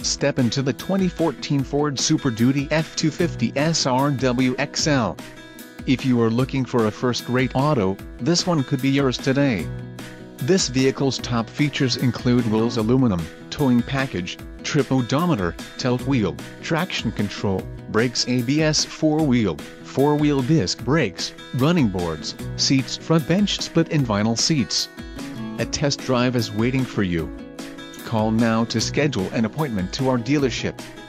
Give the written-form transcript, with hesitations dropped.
Step into the 2014 Ford Super Duty F-250 SRW XL. If you are looking for a first-rate auto, this one could be yours today. This vehicle's top features include wheels aluminum, towing package, trip odometer, tilt wheel, traction control, brakes ABS 4-wheel disc brakes, running boards, seats front bench split and vinyl seats. A test drive is waiting for you. Call now to schedule an appointment to our dealership.